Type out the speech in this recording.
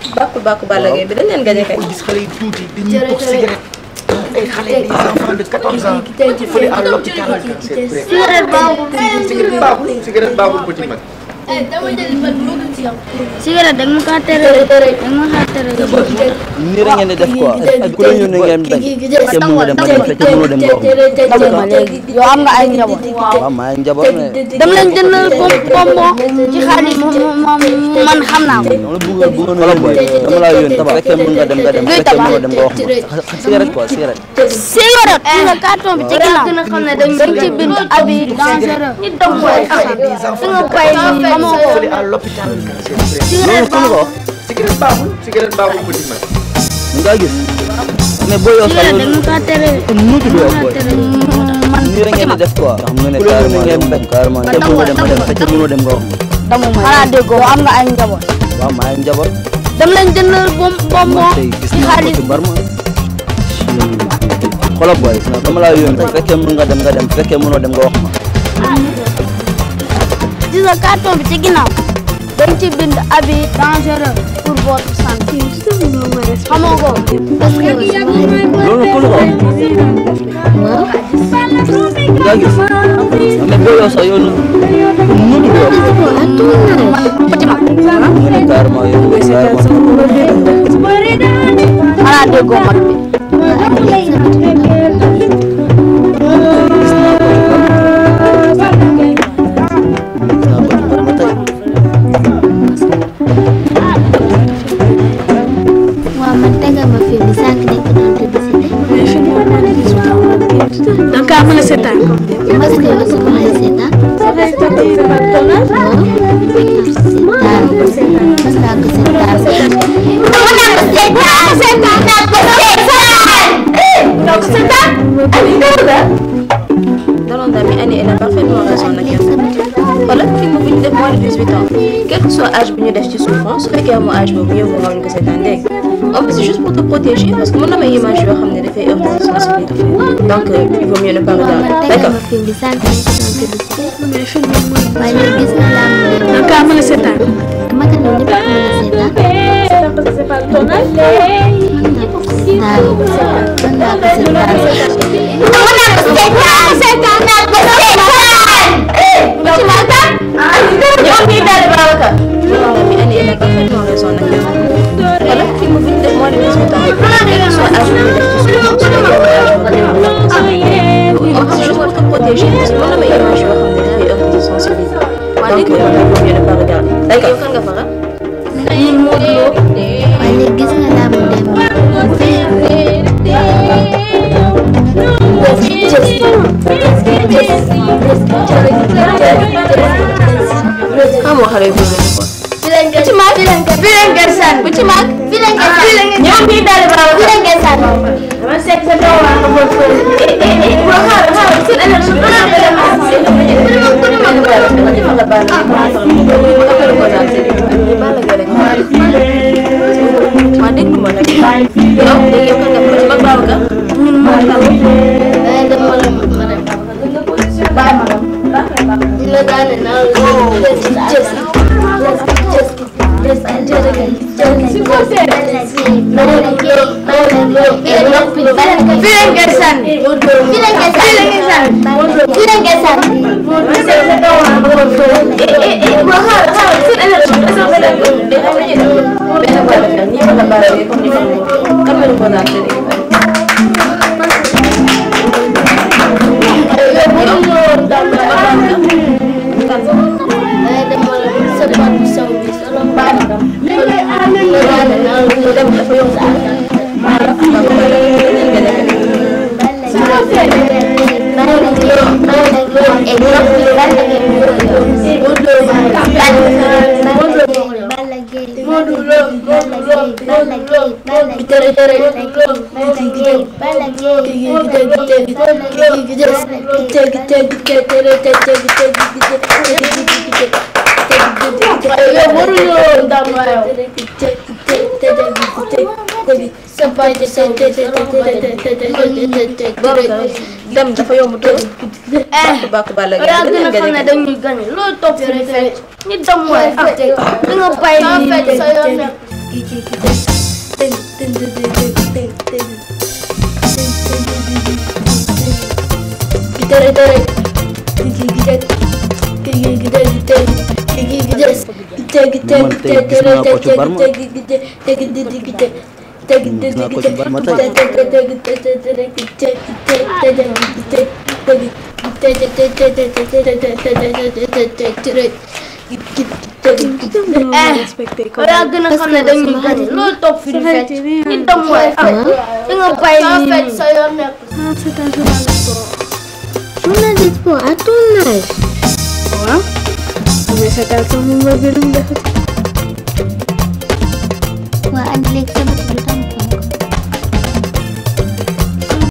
bàkku Balla Gaye bi dañ leen gagné kay. gis xale yi tuuti dañuy tux cigarette. ay xale des enfants de 14 ans fële à l'hôpital cigarette baaxul petit mag. cigarette da nga kaa tere nii rek ngeen di def quoi ak ku la yónnee ngeen bañ te mun nga dem nga dem fekk mënoo dem nga wax ma léegi yow am nga ay njaboot waaw maa ngi njaboot mais dama leen jëndal bonbon ci xaalis man xam naa ko dama la bëggoon wala boy dama laa yónnee tabax fekkee mun nga dem nga dem fekkee mënoo dem nga wax ma cigarette quoi cigarette nga carton bi ci ginnaaw dañ ci bind abi dangereux nit dom mooy nga bay xamoo ko fële à l'hôpital cigarette baaxul petit mag. nga gis mais boo yoo xam ne dañ kaa tere nu tudd yow boy nii rek ngeen di def quoi xam nga ne carrément ngeen bañ carrément te mënoo dem nga dem fekkee mënoo dem nga wax ma dama xanaa déggoo am nga ay njaboot waaw maa ngi njaboot dama leen jëndal bonbon gis ci naa ko xaalis ci mbar ma xoolal boy dama laa yónnee fekkee mën nga dem nga dem fekkee mënoo dem nga wax ma gis nga carton bi ci ginnaaw dañ ci bind abi dangereux pour votre santé xamoo ko loolu ku la ko nga gis mais boo yoo sax yow nu tudd yow petit mag nga ne carrément yow xanaa déggoo mag bi Donc, à mon seetaan. Est-ce que vous pouvez seetaan? Elle a parfaitement raison. Voilà, film bu ñu def moins de 18 ans. Quel que soit âge bu ñu def ci souffrance, su fekkee amoo âge boobu yow nga ko seetaan dégg. En plus, c'est juste pour te protéger parce que mën na may image yoo xam ne dafay heurter sa sensibilité. Donc, il vaut mieux ne pas regarder. D'accord. Donc, à mon seetaan. Elle a parfaitement raison. Voilà, film bu ñu def moins de 18 ans. Quel que soit âge bu ñu def ci souffrance, su fekkee amoo âge boobu yow nga ko seetaan. C'est juste pour te protéger parce que mën na may image yoo xam ne dafay heurter sa sensibilité. Donc, il vaut mieux ne pas regarder. D'accord. Yow kan nga faral? Wala gis nga laa mu dem xamoo xale yu bëri lañu quoi. ci mag fi leen ngeen sànni bu ci mag fi leen ngeen sànni ñoom ñii daal di baax fi leen ngeen sànni dama seet sa doom waa nga bon fële boo xaaral seen élection dama dem dafa yomb trop. bàkku Balla Gaye dañ leen gagné dañuy gagné loolu topp fi ñu dem mooy da nga bàyyi Orang kena kena dengan kan, lo top film fetch. Kita mulai. Tengok bayi. Fetch saya nak. Setan sudah lupa. Mana dia tu? Atunas. Wah, kami setan semua belum dah. Wah, anda leksa